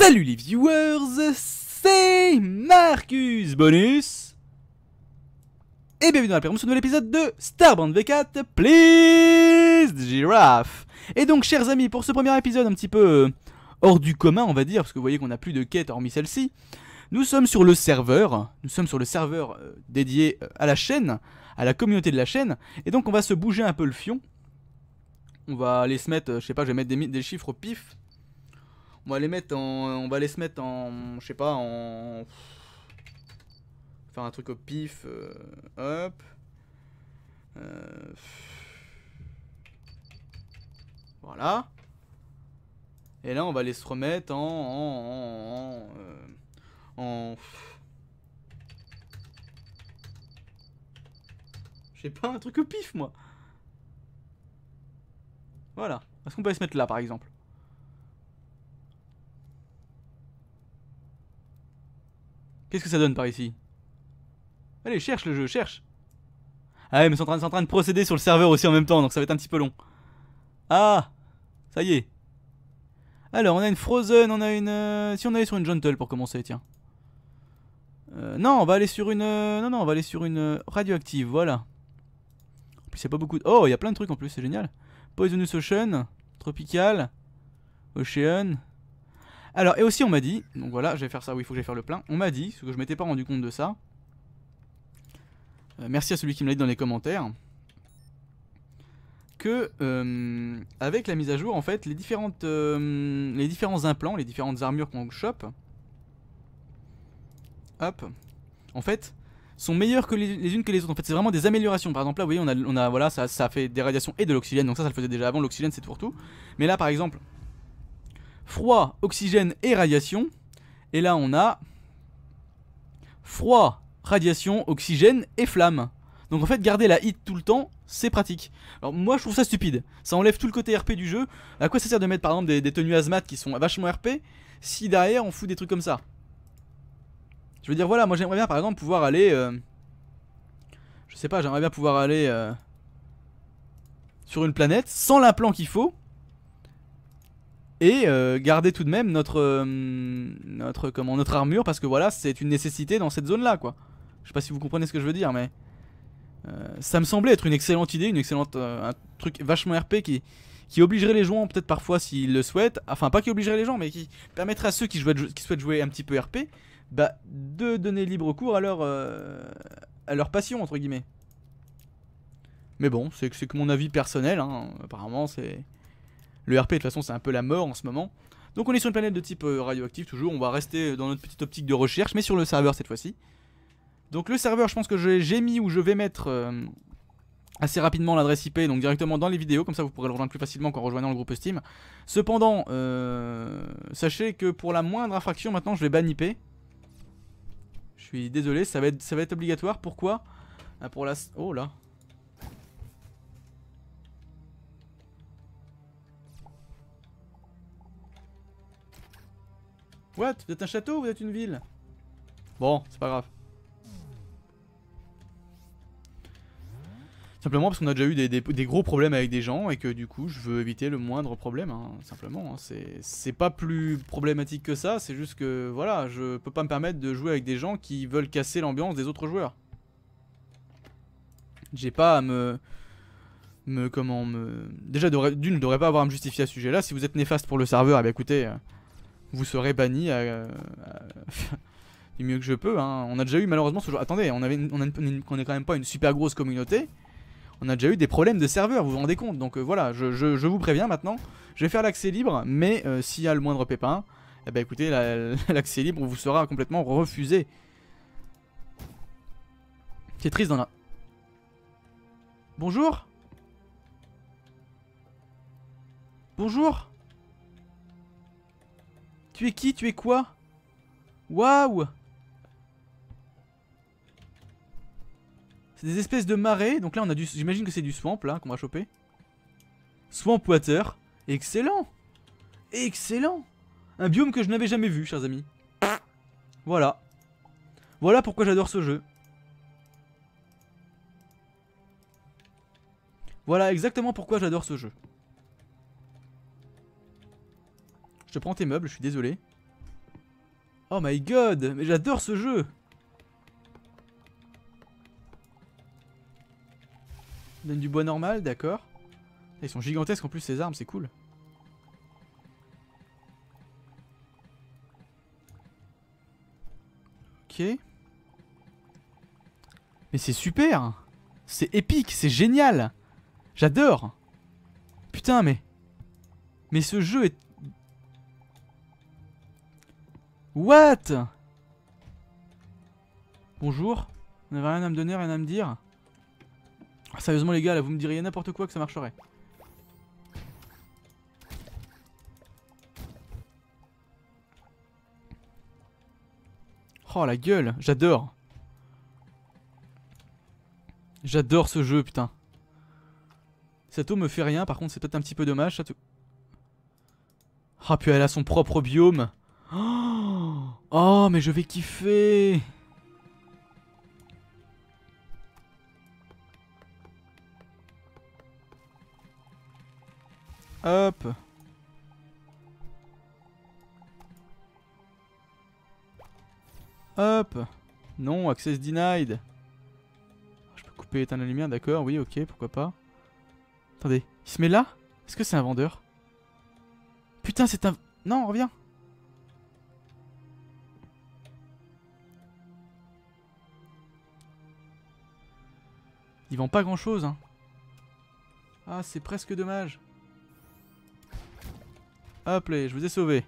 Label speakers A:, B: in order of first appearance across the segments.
A: Salut les viewers, c'est Marcus Bonus et bienvenue dans la promotion de l'épisode de Starbound V4 Please Giraffe. Et donc chers amis, pour ce premier épisode un petit peu hors du commun on va dire, parce que vous voyez qu'on n'a plus de quête hormis celle-ci, nous sommes sur le serveur, dédié à la chaîne, à la communauté de la chaîne, et donc on va se bouger un peu le fion. On va aller se mettre, je sais pas, je vais mettre des chiffres au pif. On va les mettre en, je sais pas, en, faire un truc au pif, hop, voilà. Et là on va aller se remettre je sais pas, un truc au pif moi. Voilà, est-ce qu'on peut aller se mettre là par exemple? Qu'est-ce que ça donne par ici? Allez, cherche le jeu, cherche. Ah ouais, mais c'est en train de procéder sur le serveur aussi en même temps, donc ça va être un petit peu long. Ah, ça y est. Alors, on a une Frozen, on a une... si on allait sur une Gentle pour commencer, tiens. Non, on va aller sur une... non, on va aller sur une radioactive, voilà. En plus, il n'y a pas beaucoup de... Oh, il y a plein de trucs en plus, c'est génial. Poisonous Ocean, Tropical, Ocean... Alors, et aussi on m'a dit, donc voilà, je vais faire ça, oui, il faut que j'aille faire le plein. On m'a dit, parce que je m'étais pas rendu compte de ça. Merci à celui qui me l'a dit dans les commentaires. Que, avec la mise à jour, en fait, les différents implants, les différentes armures qu'on chope, hop, en fait, sont meilleures que les unes que les autres. En fait, c'est vraiment des améliorations. Par exemple, là, vous voyez, on a voilà, ça fait des radiations et de l'oxygène, donc ça le faisait déjà avant. L'oxygène, c'est pour tout. Mais là, par exemple, froid, oxygène et radiation. Et là on a froid, radiation, oxygène et flamme. Donc en fait garder la hit tout le temps c'est pratique. Alors moi je trouve ça stupide. Ça enlève tout le côté RP du jeu. À quoi ça sert de mettre par exemple des tenues hazmat qui sont vachement RP si derrière on fout des trucs comme ça? Je veux dire voilà, moi j'aimerais bien par exemple pouvoir aller je sais pas, j'aimerais bien pouvoir aller sur une planète sans l'implant qu'il faut. Et garder tout de même notre armure, parce que voilà, c'est une nécessité dans cette zone là quoi. Je sais pas si vous comprenez ce que je veux dire, mais ça me semblait être une excellente idée, un truc vachement RP qui obligerait les joueurs peut-être parfois s'ils le souhaitent, enfin pas qui obligerait les gens mais qui permettrait à ceux qui souhaitent jouer un petit peu RP, bah de donner libre cours à leur passion entre guillemets. Mais bon, c'est que mon avis personnel, hein. Apparemment c'est... Le RP de toute façon c'est un peu la mort en ce moment. Donc on est sur une planète de type radioactif toujours. On va rester dans notre petite optique de recherche, mais sur le serveur cette fois-ci. Donc le serveur, je pense que j'ai mis, ou je vais mettre assez rapidement l'adresse IP, donc directement dans les vidéos. Comme ça vous pourrez le rejoindre plus facilement qu'en rejoignant le groupe Steam. Cependant, sachez que pour la moindre infraction maintenant je vais ban IP. Je suis désolé, ça va être obligatoire. Pourquoi? Pour la... Oh là. What? Vous êtes un château ou vous êtes une ville? Bon, c'est pas grave. Simplement parce qu'on a déjà eu des gros problèmes avec des gens et que du coup je veux éviter le moindre problème, hein, simplement. Hein. C'est pas plus problématique que ça, c'est juste que voilà, je peux pas me permettre de jouer avec des gens qui veulent casser l'ambiance des autres joueurs. J'ai pas à Déjà d'une, ne devrait pas avoir à me justifier à ce sujet là. Si vous êtes néfaste pour le serveur, eh bien écoutez... vous serez banni du mieux que je peux, hein. On a déjà eu malheureusement ce genre... Attendez, on est quand même pas une super grosse communauté. On a déjà eu des problèmes de serveur, vous vous rendez compte. Donc voilà, je vous préviens maintenant. Je vais faire l'accès libre, mais s'il y a le moindre pépin, eh ben écoutez, l'accès libre vous sera complètement refusé. C'est triste dans la... Bonjour. Bonjour. Tu es qui? Tu es quoi? Waouh! C'est des espèces de marais. Donc là on a du... J'imagine que c'est du swamp là qu'on va choper. Swamp water. Excellent! Excellent! Un biome que je n'avais jamais vu, chers amis. Voilà. Voilà pourquoi j'adore ce jeu. Voilà exactement pourquoi j'adore ce jeu. Je te prends tes meubles, je suis désolé. Oh my god, mais j'adore ce jeu. Donne du bois normal, d'accord. Ils sont gigantesques en plus ces armes, c'est cool. Ok. Mais c'est super. C'est épique, c'est génial. J'adore. Putain mais... Mais ce jeu est... What? Bonjour. Vous n'avez rien à me donner, rien à me dire? Ah, sérieusement les gars, là vous me diriez n'importe quoi que ça marcherait. Oh la gueule, j'adore. J'adore ce jeu, putain. Cette eau me fait rien, par contre c'est peut-être un petit peu dommage. Ça Ah puis elle a son propre biome. Oh mais je vais kiffer. Hop. Hop. Non, access denied. Je peux couper et éteindre la lumière, d'accord, oui, ok, pourquoi pas. Attendez, il se met là? Est-ce que c'est un vendeur? Putain, c'est un... Non, reviens. Il vend pas grand chose, hein. Ah, c'est presque dommage. Hop, là, je vous ai sauvé.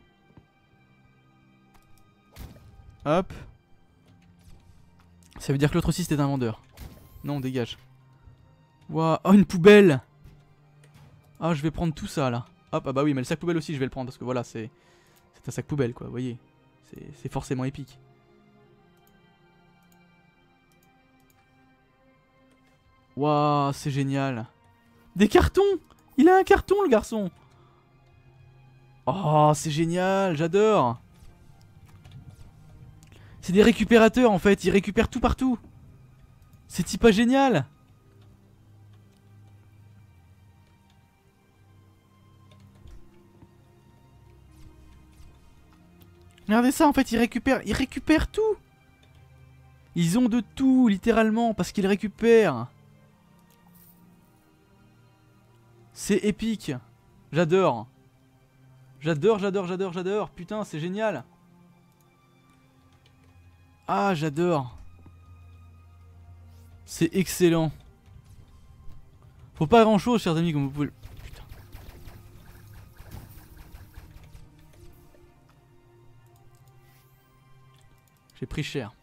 A: Hop. Ça veut dire que l'autre aussi c'était un vendeur. Non, dégage. Waouh, oh une poubelle. Ah, je vais prendre tout ça là. Hop, ah bah oui, mais le sac poubelle aussi je vais le prendre parce que voilà, c'est un sac poubelle quoi, vous voyez. C'est forcément épique. Waouh, c'est génial. Des cartons. Il a un carton le garçon. Oh, c'est génial, j'adore. C'est des récupérateurs en fait, ils récupèrent tout partout. C'est pas génial. Regardez ça en fait, ils récupèrent tout. Ils ont de tout littéralement parce qu'ils récupèrent. C'est épique. J'adore. J'adore. Putain, c'est génial. Ah, j'adore. C'est excellent. Faut pas grand chose, chers amis, comme vous pouvez... Putain. J'ai pris cher.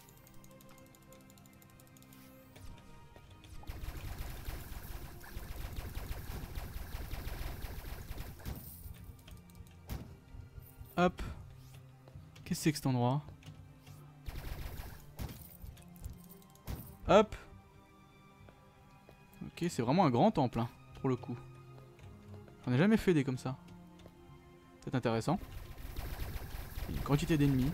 A: Hop. Qu'est-ce que c'est que cet endroit? Hop. Ok, c'est vraiment un grand temple, hein, pour le coup. J'en ai jamais fait des comme ça. C'est intéressant. Il y a une quantité d'ennemis.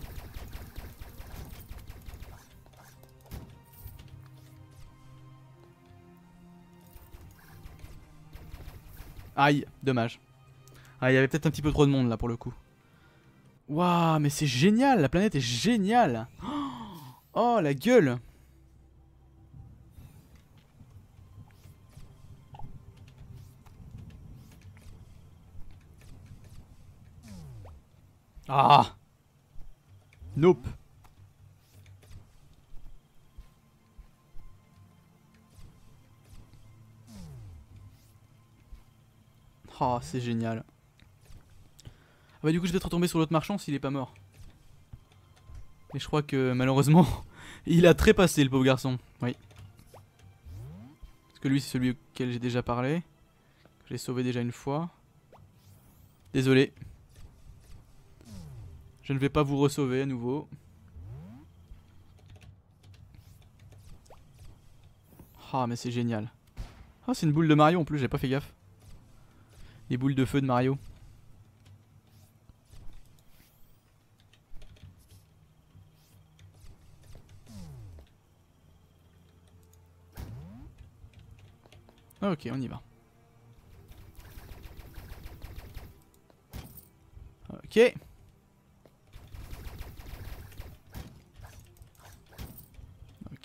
A: Aïe, dommage. Ah, il y avait peut-être un petit peu trop de monde là pour le coup. Waouh, mais c'est génial, la planète est géniale. Oh, la gueule. Ah. Nope. Oh, c'est génial. Ah bah du coup je vais peut-être retomber sur l'autre marchand s'il est pas mort. Mais je crois que malheureusement il a trépassé le pauvre garçon. Oui. Parce que lui c'est celui auquel j'ai déjà parlé. Que j'ai sauvé déjà une fois. Désolé. Je ne vais pas vous re-sauver à nouveau. Ah mais c'est génial. Ah c'est une boule de Mario en plus, j'ai pas fait gaffe. Les boules de feu de Mario. Ok, on y va. Ok.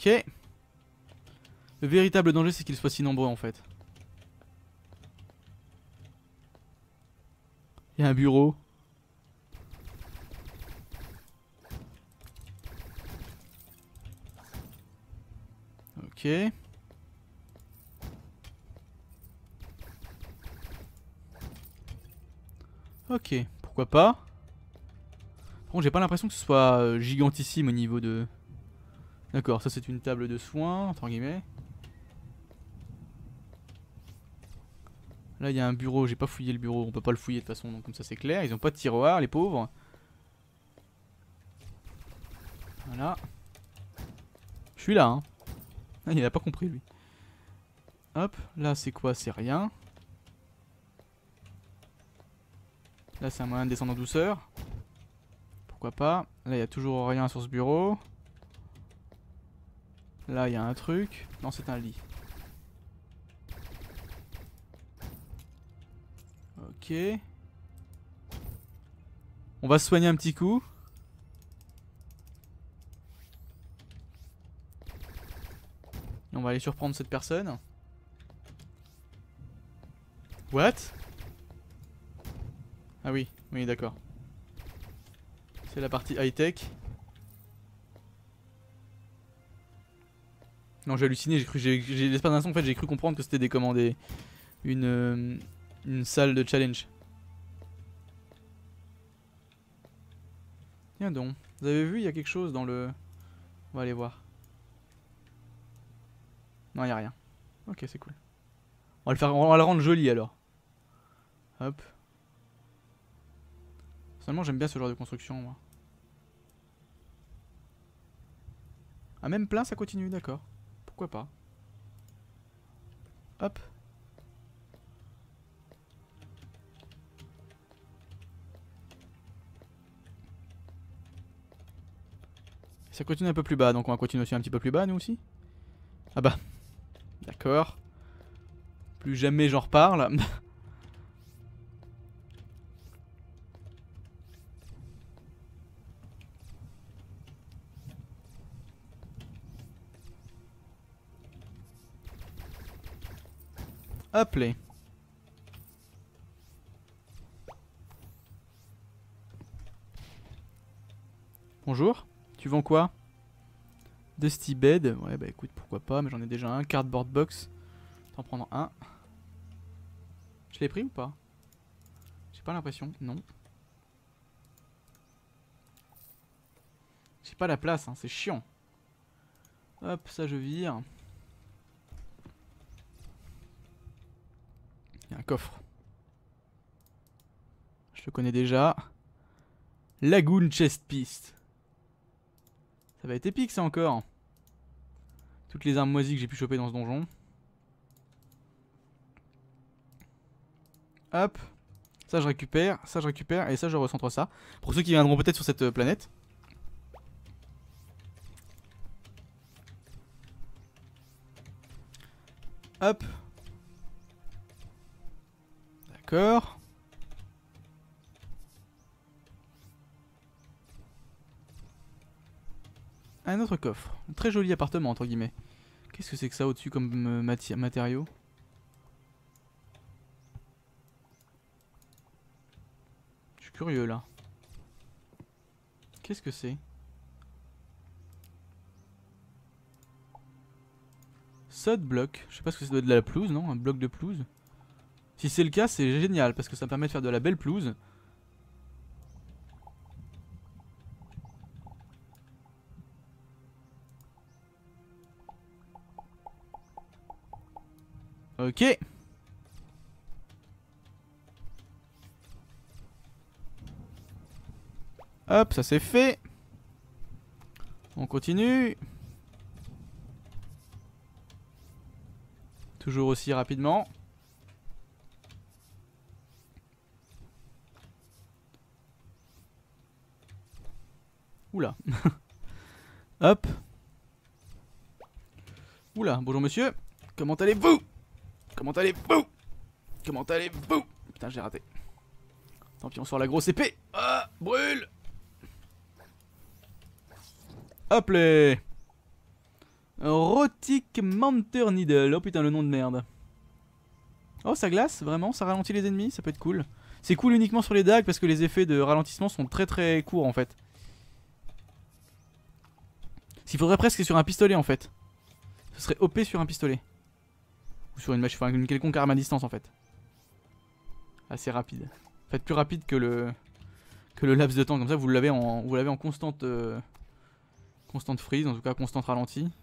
A: Ok. Le véritable danger, c'est qu'ils soient si nombreux en fait. Il y a un bureau. Ok. Ok, pourquoi pas. Par contre, j'ai pas l'impression que ce soit gigantissime au niveau de... D'accord, ça c'est une table de soins, entre guillemets. Là il y a un bureau, j'ai pas fouillé le bureau, on peut pas le fouiller de toute façon, donc comme ça c'est clair. Ils ont pas de tiroir, les pauvres. Voilà. Je suis là, hein. Ah, il a pas compris lui. Hop, là c'est quoi? C'est rien. Là c'est un moyen de descendre en douceur. Pourquoi pas. Là il y a toujours rien sur ce bureau. Là il y a un truc. Non, c'est un lit. Ok. On va se soigner un petit coup. Et on va aller surprendre cette personne. What? Ah oui, oui d'accord. C'est la partie high-tech. Non, j'ai halluciné, l'espace d'un instant en fait j'ai cru comprendre que c'était des commandes, une salle de challenge. Tiens donc, vous avez vu, il y a quelque chose dans le... On va aller voir. Non, il y a rien. Ok, c'est cool. On va la rendre jolie alors. Hop. Seulement j'aime bien ce genre de construction moi. Ah, même plein ça continue, d'accord. Pourquoi pas. Hop. Ça continue un peu plus bas, donc on va continuer aussi un petit peu plus bas nous aussi. Ah bah. D'accord. Plus jamais j'en reparle. Hop les. Bonjour. Tu vends quoi? Dusty bed. Ouais bah écoute pourquoi pas, mais j'en ai déjà un. Cardboard box. T'en prendre un. Je l'ai pris ou pas? J'ai pas l'impression. Non. J'ai pas la place, hein, c'est chiant. Hop, ça je vire. Il y a un coffre. Je le connais déjà. Lagoon chest piece. Ça va être épique ça encore. Toutes les armes moisies que j'ai pu choper dans ce donjon. Hop. Ça je récupère, et ça je recentre ça. Pour ceux qui viendront peut-être sur cette planète. Hop. D'accord. Un autre coffre. Un très joli appartement entre guillemets. Qu'est-ce que c'est que ça au-dessus comme matériaux? Je suis curieux là. Qu'est-ce que c'est? Sod block. Je sais pas ce que ça doit être de la pelouse, non? Un bloc de pelouse. Si c'est le cas, c'est génial parce que ça me permet de faire de la belle pelouse. Ok. Hop, ça c'est fait. On continue. Toujours aussi rapidement. Oula. Hop. Oula, bonjour monsieur. Comment allez-vous? Comment allez-vous? Comment allez-vous? Putain, j'ai raté. Tant pis, on sort la grosse épée. Ah, brûle. Hop les. Rotic Manter Needle. Oh putain, le nom de merde. Oh, ça glace, vraiment, ça ralentit les ennemis, ça peut être cool. C'est cool uniquement sur les dagues parce que les effets de ralentissement sont très très courts en fait. S'il faudrait presque sur un pistolet en fait. Ce serait OP sur un pistolet. Ou sur une machine, enfin une quelconque arme à distance en fait. Assez rapide. En fait, plus rapide que le laps de temps, comme ça vous l'avez en constante constante freeze, en tout cas constante ralenti.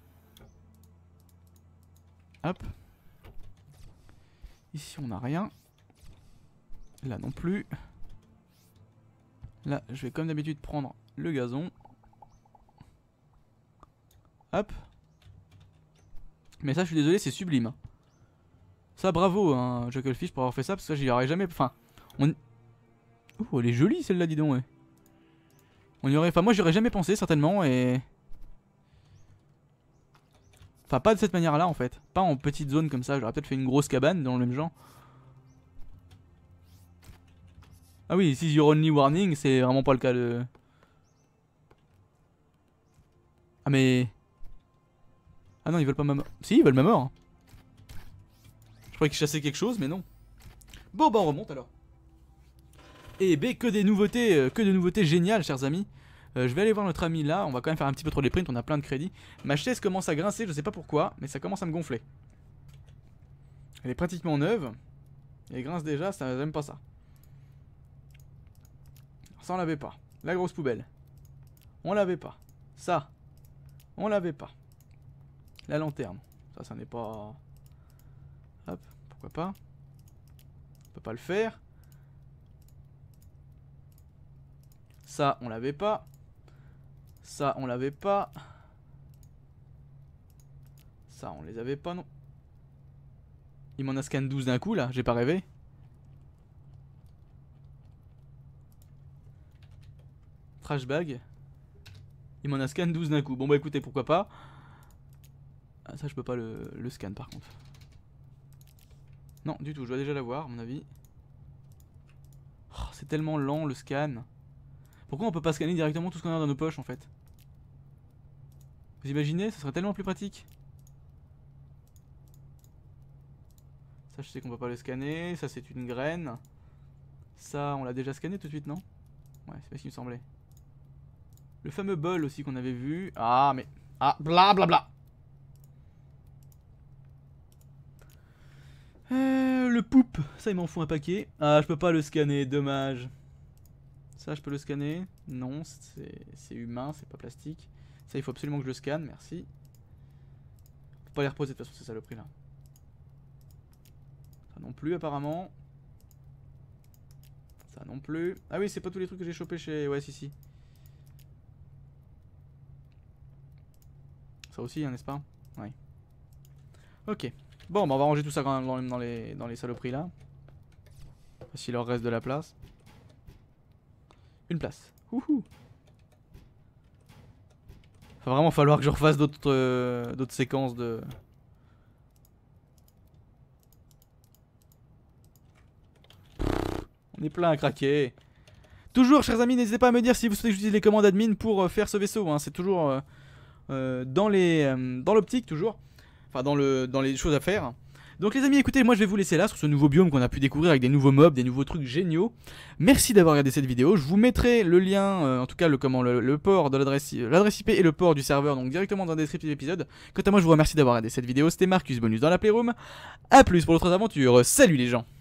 A: Hop. Ici on n'a rien. Là non plus. Là je vais comme d'habitude prendre le gazon. Hop. Mais ça je suis désolé, c'est sublime. Ça bravo hein, Jugglefish pour avoir fait ça, parce que j'y aurais jamais... Enfin, on... Oh, elle est jolie celle-là, dis donc, ouais. On y aurait... Enfin, moi j'y aurais jamais pensé, certainement, et... Enfin, pas de cette manière-là, en fait. Pas en petite zone comme ça, j'aurais peut-être fait une grosse cabane dans le même genre. Ah oui, si your only warning, c'est vraiment pas le cas de... Ah mais... Ah non, ils veulent pas ma mort. Si, ils veulent ma mort. Je croyais qu'ils chassaient quelque chose, mais non. Bon, bah on remonte alors. Et B, que de nouveautés géniales, chers amis. Je vais aller voir notre ami là, on va quand même faire un petit peu trop les prints, on a plein de crédits. Ma chaise commence à grincer, je sais pas pourquoi, mais ça commence à me gonfler. Elle est pratiquement neuve. Et elle grince déjà, ça j'aime pas ça. Ça on l'avait pas. La grosse poubelle. On l'avait pas. Ça. On l'avait pas. La lanterne. Ça n'est pas... Hop, pourquoi pas. On peut pas le faire. Ça, on l'avait pas. Ça, on l'avait pas. Ça, on les avait pas, non. Il m'en a scan 12 d'un coup, là. J'ai pas rêvé. Trash bag. Il m'en a scan 12 d'un coup. Bon, bah écoutez, pourquoi pas. Ah, ça, je peux pas le scan, par contre. Non, du tout. Je dois déjà l'avoir, à mon avis. Oh, c'est tellement lent, le scan. Pourquoi on peut pas scanner directement tout ce qu'on a dans nos poches en fait? Vous imaginez? Ça serait tellement plus pratique. Ça je sais qu'on peut pas le scanner. Ça c'est une graine. Ça on l'a déjà scanné tout de suite, non? Ouais, c'est pas ce qu'il me semblait. Le fameux bol aussi qu'on avait vu. Ah mais... Ah blablabla. Le poupe. Ça il m'en fout un paquet. Ah je peux pas le scanner, dommage. Ça je peux le scanner. Non, c'est humain, c'est pas plastique. Ça il faut absolument que je le scanne, merci. Faut pas les reposer de toute façon, c'est ça le prix là. Ça non plus apparemment. Ça non plus. Ah oui, c'est pas tous les trucs que j'ai chopé chez... Ouais, si. Ça aussi, hein, n'est-ce pas? Ouais. Ok. Bon, bah on va ranger tout ça quand même dans les saloperies là. S'il leur reste de la place. Une place. Wouhou. Va vraiment falloir que je refasse d'autres séquences de... On est plein à craquer. Toujours, chers amis, n'hésitez pas à me dire si vous souhaitez que j'utilise les commandes admin pour faire ce vaisseau. Hein. C'est toujours dans l'optique, toujours. Enfin, dans les choses à faire. Donc les amis, écoutez, moi je vais vous laisser là sur ce nouveau biome qu'on a pu découvrir avec des nouveaux mobs, des nouveaux trucs géniaux. Merci d'avoir regardé cette vidéo. Je vous mettrai le lien, en tout cas le port de l'adresse IP et le port du serveur, donc directement dans la description de l'épisode. Quant à moi, je vous remercie d'avoir regardé cette vidéo. C'était Marcus Bonus dans la Playroom. A plus pour d'autres aventures. Salut les gens.